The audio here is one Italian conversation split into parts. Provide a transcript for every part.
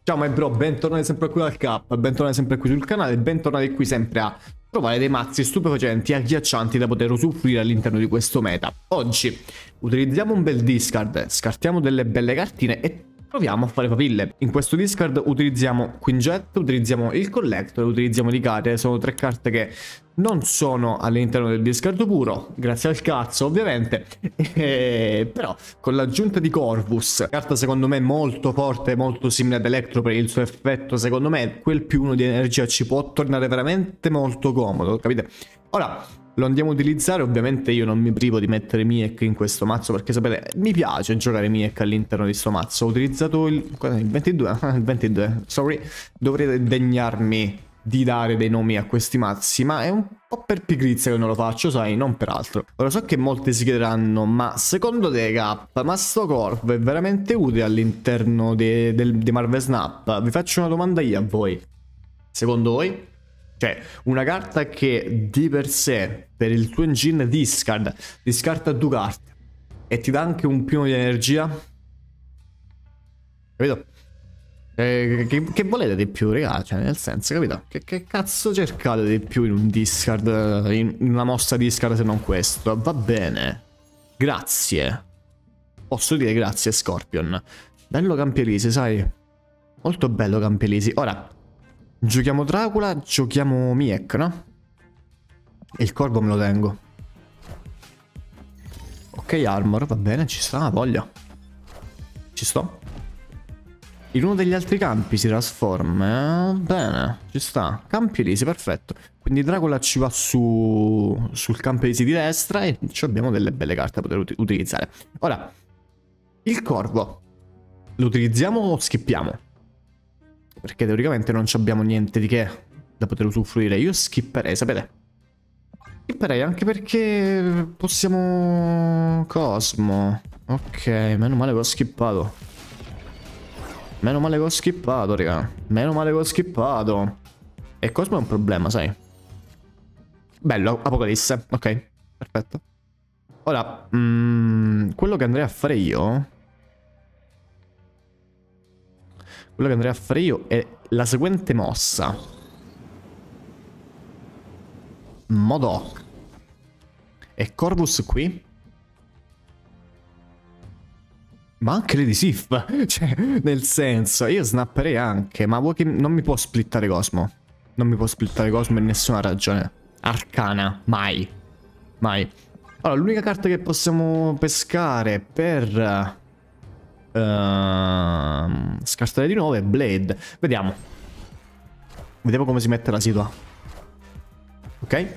Ciao my bro, bentornati sempre qui al Cap, bentornati sempre qui sul canale, bentornati qui sempre a trovare dei mazzi stupefacenti e agghiaccianti da poter usufruire all'interno di questo meta. Oggi utilizziamo un bel discard, scartiamo delle belle cartine e proviamo a fare papille. In questo discard utilizziamo Quinjet, utilizziamo il Collector, utilizziamo le carte, sono tre carte che non sono all'interno del discard puro, grazie al cazzo ovviamente, però con l'aggiunta di Corvus, carta secondo me molto forte, molto simile ad Electro per il suo effetto, secondo me quel +1 di energia ci può tornare veramente molto comodo, capite? Ora lo andiamo a utilizzare, ovviamente io non mi privo di mettere Miek in questo mazzo perché sapete, mi piace giocare Miek all'interno di questo mazzo. Ho utilizzato il 22, il 22, sorry, dovrete degnarmi di dare dei nomi a questi mazzi, ma è un po' per pigrizia che non lo faccio, sai, non per altro. Ora so che molti si chiederanno, ma secondo te Cap, ma sto corvo è veramente utile all'interno di Marvel Snap? Vi faccio una domanda io a voi. Secondo voi? Cioè, una carta che di per sé, per il tuo engine discarta due carte e ti dà anche un +1 di energia? Capito? Che volete di più, raga? Cioè, nel senso, capito? Che cazzo cercate di più in un discard, in una mossa discard se non questo? Va bene. Grazie. Posso dire grazie, Scorpion. Bello Campelisi, sai? Molto bello Campelisi. Ora, giochiamo Dracula, giochiamo Miek, no? E il corvo me lo tengo. Ok, Armor, va bene, ci sta, voglia. Ci sto. In uno degli altri campi si trasforma, bene, ci sta. Campi Elisi, perfetto. Quindi Dracula ci va sul campo Elisi di destra e abbiamo delle belle carte da poter utilizzare. Ora, il corvo lo utilizziamo o skippiamo? Perché teoricamente non abbiamo niente di che da poter usufruire. Io skipperei, sapete? Skipperei anche perché possiamo... Cosmo. Ok, meno male che ho skippato. Meno male che ho skippato, raga. Meno male che ho skippato. E Cosmo è un problema, sai. Bello, Apocalisse. Ok, perfetto. Ora, quello che andrei a fare io... Quello che andrei a fare io è la seguente mossa. Modok. E Corvus qui. Ma anche le di Sif. Cioè, nel senso, io snapperei anche. Ma vuoi che non mi può splittare Cosmo? Non mi può splittare Cosmo in nessuna ragione. Arcana, mai. Mai. Allora, l'unica carta che possiamo pescare per... scartare di nuovo è Blade. Vediamo. Vediamo come si mette la situa. Ok.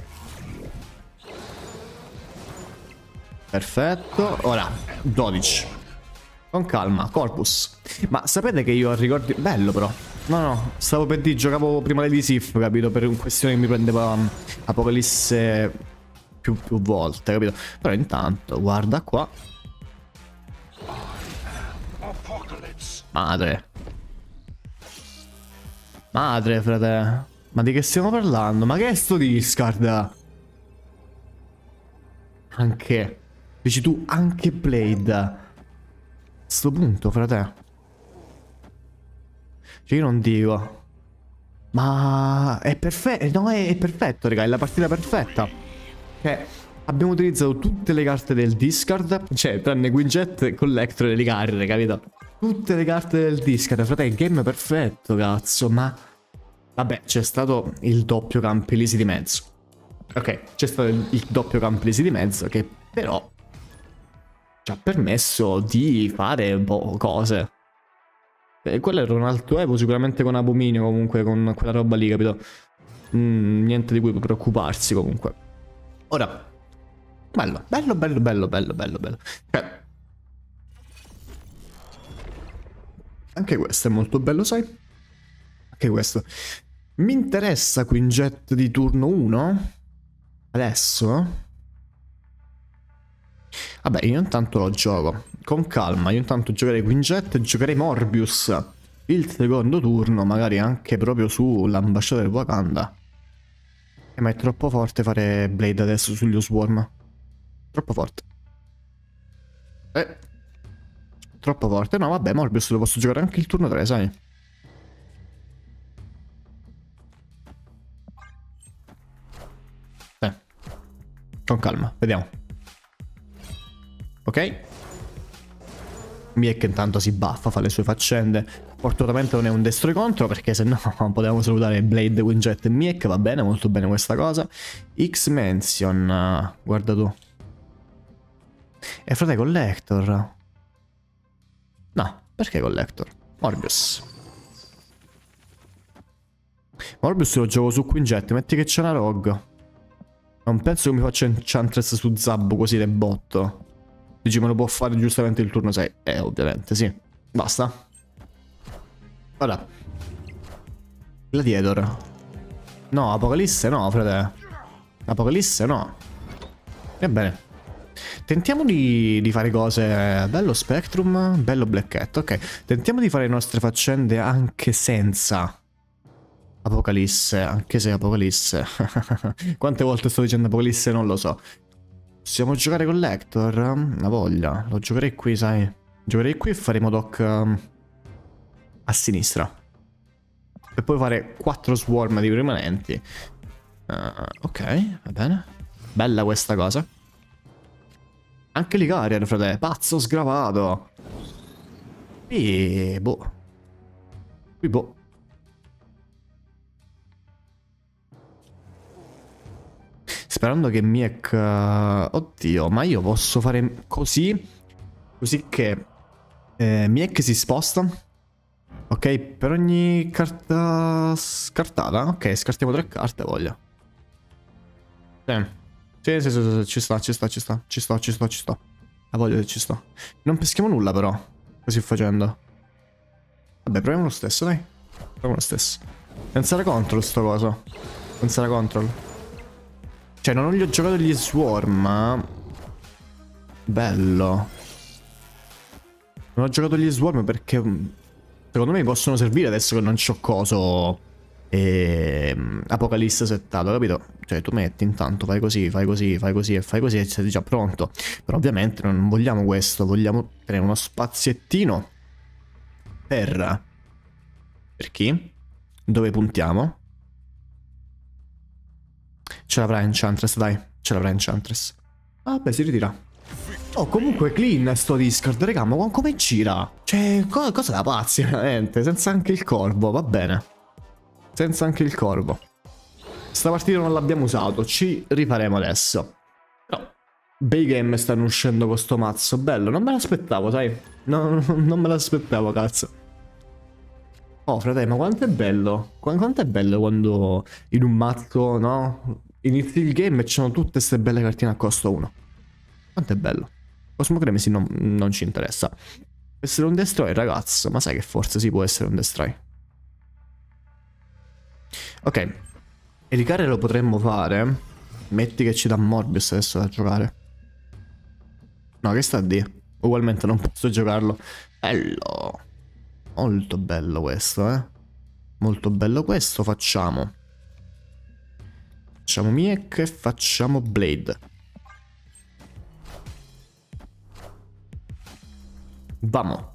Perfetto. Ora 12. Con calma, Corpus. Ma sapete che io ricordo... Bello però. No, stavo per dire, giocavo prima le di Sif, capito? Per una questione che mi prendeva Apocalisse più volte, capito? Però intanto, guarda qua. Madre. Madre, frate. Ma di che stiamo parlando? Ma che è sto discard? Anche. Dici tu, anche Blade. A sto punto, frate. Cioè io non dico. Ma è perfetto. No, è perfetto, raga. È la partita perfetta. Cioè, abbiamo utilizzato tutte le carte del discard. Cioè, tranne Quinjet, Collector e le carte, capito? Tutte le carte del discard, frate, il game è perfetto, cazzo, ma... Vabbè, c'è stato il doppio campo Elisi di mezzo. Ok, c'è stato il doppio campo Elisi di mezzo che però ci ha permesso di fare cose. E quello era un alto Evo, sicuramente con Abominio, comunque, con quella roba lì, capito? Niente di cui preoccuparsi, comunque. Ora, bello. Cioè... Anche questo è molto bello, sai? Anche questo. Mi interessa Quinjet di turno 1? Adesso? Vabbè, io intanto lo gioco. Con calma, io intanto giocherei Quinjet e giocherei Morbius. Il secondo turno, magari anche proprio sull'ambasciatore del Wakanda. Ma è troppo forte fare Blade adesso sugli Swarm. Troppo forte. Troppo forte. No, vabbè, Morbius lo posso giocare anche il turno 3, sai? Con calma, vediamo. Ok. Miek intanto si baffa, fa le sue faccende. Fortunatamente non è un destro contro, perché se no potevamo salutare Blade, Quinjet e Miek. Va bene, molto bene questa cosa. X-Mansion, guarda tu. E frate Collector. No, perché Collector? Morbius. Morbius lo gioco su Quinjet, metti che c'è una Rogue. Non penso che mi faccia Enchantress su Zabbo così de botto. Dici me lo può fare giustamente il turno 6. Ovviamente sì. Basta. Ora. Gladiator. No, Apocalisse no, frate. Apocalisse no. Ebbene. Tentiamo di fare cose. Bello Spectrum, bello Black Cat, ok. Tentiamo di fare le nostre faccende anche senza Apocalisse, anche se Apocalisse. Quante volte sto dicendo Apocalisse non lo so. Possiamo giocare con l'Hector? Una voglia. Lo giocherei qui, sai. Giocherei qui e faremo doc a sinistra. E poi fare 4 swarm di rimanenti. Ok, va bene. Bella questa cosa. Anche l'Icarian, frate. Pazzo sgravato. E boh. Qui boh. Sperando che Miek... Oddio, ma io posso fare così. Così che Miek si sposta. Ok, per ogni carta scartata. Ok, scartiamo 3 carte, voglio. Sì, ci sta, ci sta, ci sta. Ci sto, ci sto, ci sto. La voglio che ci sto. Non peschiamo nulla però, così facendo. Vabbè, proviamo lo stesso, dai. Proviamo lo stesso. Pensare control sto coso. Pensare control. Cioè, non gli ho giocato gli swarm, ma... Bello. Non ho giocato gli swarm perché... Secondo me mi possono servire adesso che non c'ho coso... Apocalisse settato, capito? Cioè, tu metti intanto, fai così, fai così, fai così e fai così e sei già pronto. Però ovviamente non vogliamo questo, vogliamo tenere uno spaziettino per... Per chi? Dove puntiamo? Ce l'avrà Enchantress, dai. Ce l'avrà Enchantress. Ah, beh, si ritira. Oh, comunque clean sto Discord, raga, ma come gira? Cioè, cosa da pazzi, veramente. Senza anche il corvo, va bene. Senza anche il corvo. Sta partita non l'abbiamo usato, ci rifaremo adesso. Però, bei game stanno uscendo con sto mazzo, bello, non me l'aspettavo, sai? No, non me l'aspettavo, cazzo. Oh, fratello, ma quanto è bello. Quanto è bello quando in un mazzo, no? Inizi il game e ci sono tutte queste belle cartine a costo 1. Quanto è bello. Cosmo Cremisi non ci interessa. Essere un destroy, ragazzo, ma sai che forse si può essere un destroy. Ok. Ericare lo potremmo fare. Metti che ci dà Morbius adesso da giocare. No, che sta a dire? Ugualmente non posso giocarlo. Bello. Molto bello questo, eh. Molto bello questo. Facciamo Miek e facciamo Blade. Vamo.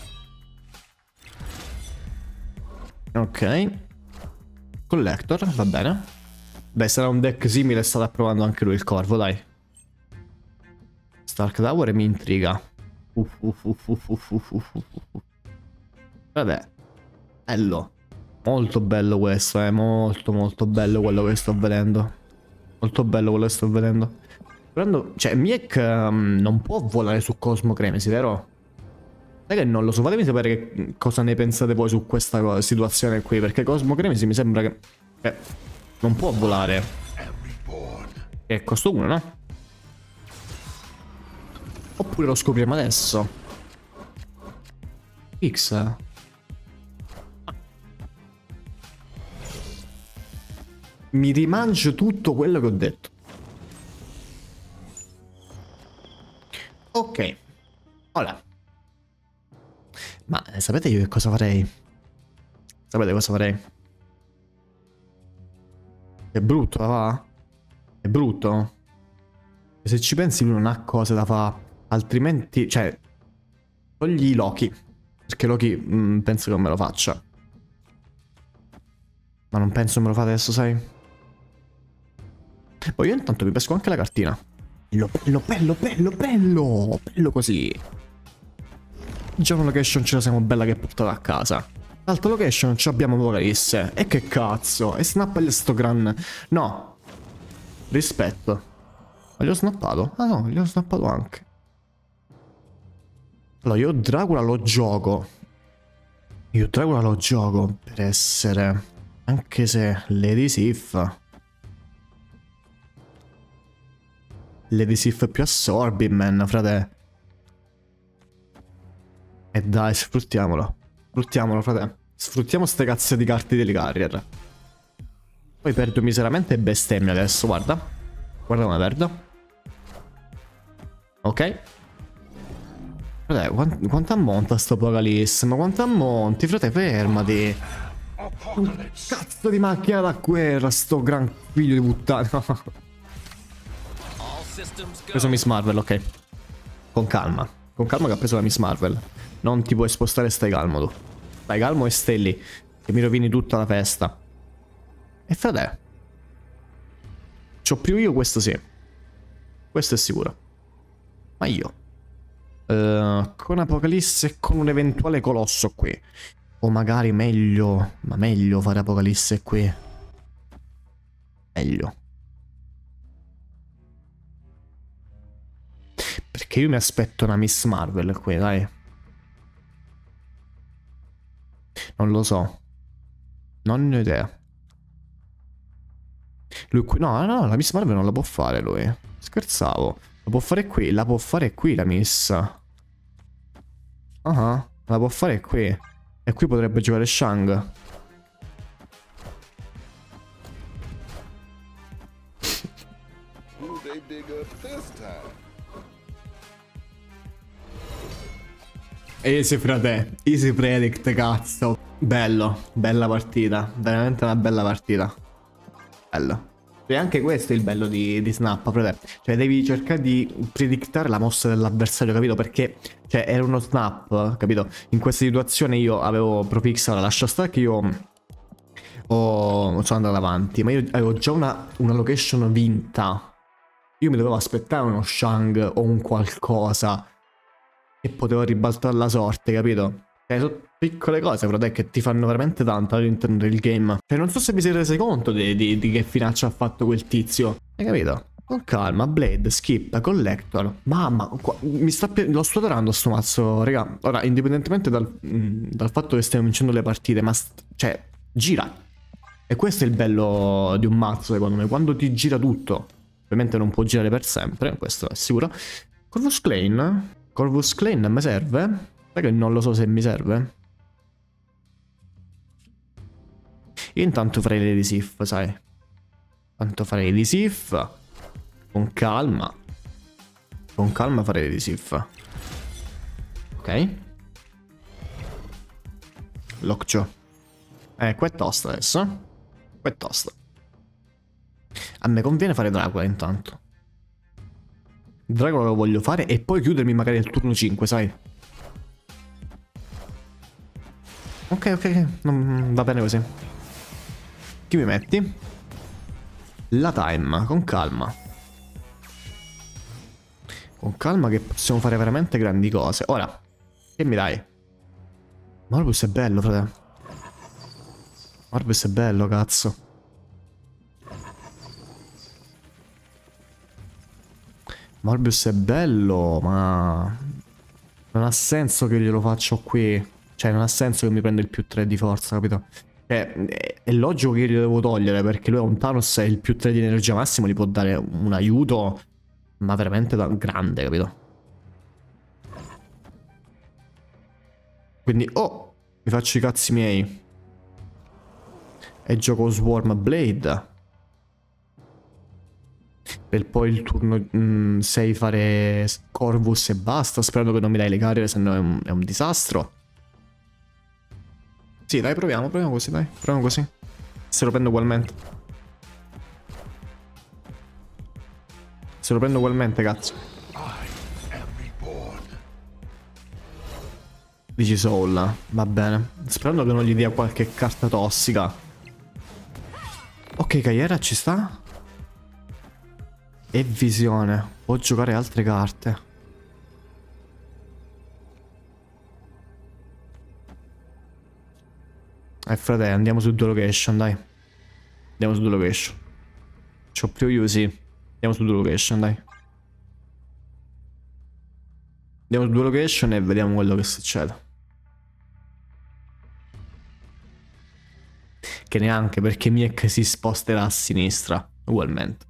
Ok. Collector, va bene. Beh, sarà un deck simile, sta provando anche lui il corvo, dai. Stark Tower mi intriga. Vabbè. Bello. Molto bello questo, molto molto bello quello che sto vedendo. Molto bello quello che sto vedendo. Cioè, Miek non può volare su Cosmo Cremisi, vero? Sai che non lo so, fatemi sapere che cosa ne pensate voi su questa situazione qui, perché Cosmo Cremisi mi sembra che non può volare. È costo 1, no? Oppure lo scopriamo adesso. X. Mi rimangio tutto quello che ho detto. Ok. Ora. Ma sapete io che cosa farei? Sapete cosa farei? È brutto, va? È brutto? E se ci pensi lui non ha cose da fare. Altrimenti, cioè, togli Loki. Perché Loki penso che non me lo faccia. Ma non penso me lo fa adesso, sai? Poi io intanto mi pesco anche la cartina. Bello, bello, bello, bello, bello. Bello così. Già una location ce la siamo bella che portata a casa. L'altra location ci abbiamo Apocalisse. E che cazzo? E snappa sto gran... No. Rispetto. Ma gli ho snappato? Ah no, gli ho snappato anche. Allora, io Dracula lo gioco. Io Dracula lo gioco per essere... Anche se Lady Sif... Lady Sif più assorbi, man, frate. E dai, sfruttiamolo. Sfruttiamolo, frate. Sfruttiamo ste cazzo di carte delle carrier. Poi perdo miseramente e bestemmia adesso, guarda. Guarda come perdo. Ok. Frate, quanto ammonta sto Apocalisse? Ma quanto ammonti? Frate, fermati. Un cazzo di macchina da guerra, sto gran figlio di puttana. Ho preso Miss Marvel, ok. Con calma. Con calma che ha preso la Miss Marvel. Non ti puoi spostare, stai calmo tu. Stai calmo e stai lì. Che mi rovini tutta la festa. E frate. C'ho più io, questo sì. Questo è sicuro. Ma io. Con Apocalisse e con un eventuale colosso qui. O magari meglio. Ma meglio fare Apocalisse qui. Meglio. Perché io mi aspetto una Miss Marvel qui, dai. Non lo so. Non ne ho idea. Lui qui... No, no, la Miss Marvel non la può fare lui. Scherzavo. La può fare qui, la può fare qui la Miss. La può fare qui. E qui potrebbe giocare Shang. Easy frate, easy predict, cazzo. Bello, bella partita. Veramente una bella partita. Bello. E anche questo è il bello di Snap, frate. Cioè devi cercare di predictare la mossa dell'avversario, capito? Perché, cioè, era uno Snap, capito? In questa situazione io avevo Profixala, lascia stare che io sono andato avanti, ma io avevo già una location vinta. Io mi dovevo aspettare uno Shang o un qualcosa e potevo ribaltare la sorte, capito? Sono piccole cose, frate, che ti fanno veramente tanto all'interno del game. Cioè, non so se vi siete resi conto di che finaccia ha fatto quel tizio. Hai capito? Con calma, Blade, Skip, Collector. Mamma, lo sto adorando sto mazzo, raga. Ora, indipendentemente dal fatto che stiamo vincendo le partite, ma cioè, gira. E questo è il bello di un mazzo, secondo me. Quando ti gira tutto. Ovviamente non può girare per sempre, questo è sicuro. Corvus Claim. Corvus Claim mi serve? Sai che non lo so se mi serve. Io intanto farei Lady Sif, sai. Intanto farei Lady Sif. Con calma. Con calma farei Lady Sif. Ok. Lockjaw. Qua è tosta adesso. Qua è tosta. A me conviene fare Dracula intanto. Dracula lo voglio fare e poi chiudermi magari il turno 5, sai. Ok, va bene così. Chi mi metti? La time, con calma. Con calma che possiamo fare veramente grandi cose. Ora, che mi dai? Morbus è bello, frate. Morbus è bello, cazzo. Morbius è bello, ma non ha senso che glielo faccio qui. Cioè, non ha senso che mi prenda il più 3 di forza, capito? È logico che io glielo devo togliere, perché lui ha un Thanos e il più 3 di energia massimo gli può dare un aiuto, ma veramente grande, capito? Quindi, mi faccio i cazzi miei. E gioco Swarm Blade. Per poi il turno 6 fare Corvus e basta, sperando che non mi dai le carriere, se no è un disastro. Sì, dai, proviamo così, dai. Proviamo così. Se lo prendo ugualmente. Se lo prendo ugualmente, cazzo. Dici Soul, va bene. Sperando che non gli dia qualche carta tossica. Ok, Kaira ci sta. E visione. Può giocare altre carte. Frate, andiamo su due location, dai. Andiamo su due location. C'ho più usi. Andiamo su due location, dai. Andiamo su due location e vediamo quello che succede. Che neanche, perché Miek si sposterà a sinistra, ugualmente.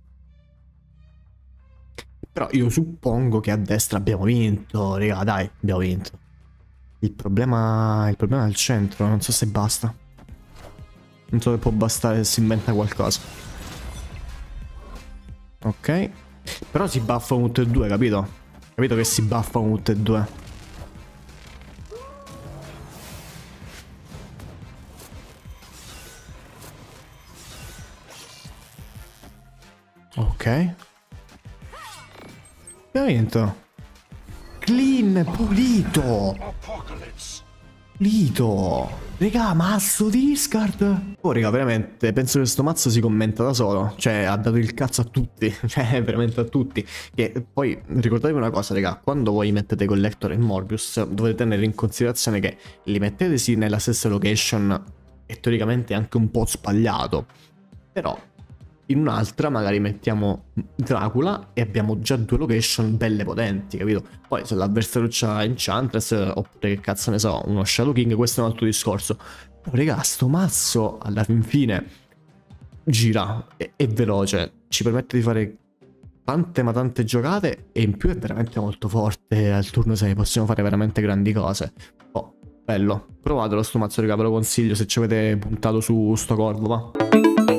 Però io suppongo che a destra abbiamo vinto, raga, dai, abbiamo vinto. Il problema è al centro, non so se basta. Non so se può bastare se si inventa qualcosa. Ok. Però si buffano tutte e due, capito? Capito che si buffano tutte e due. Ok. Abbiamo vinto. Clean, pulito. Pulito. Raga, mazzo di discard. Oh, raga, veramente, penso che sto mazzo si commenta da solo. Cioè, ha dato il cazzo a tutti. Cioè, veramente a tutti. Che poi, ricordatevi una cosa, raga. Quando voi mettete Collector e Morbius, dovete tenere in considerazione che li mettete sì nella stessa location e teoricamente è anche un po' sbagliato. Però in un'altra magari mettiamo Dracula e abbiamo già due location belle potenti, capito? Poi se l'avversario c'ha Enchantress oppure che cazzo ne so, uno Shadow King, questo è un altro discorso. Però raga, sto mazzo alla fin fine gira, è veloce, ci permette di fare tante ma tante giocate e in più è veramente molto forte al turno 6, possiamo fare veramente grandi cose. Oh, bello, provatelo sto mazzo raga, ve lo consiglio se ci avete puntato su sto corvo, va.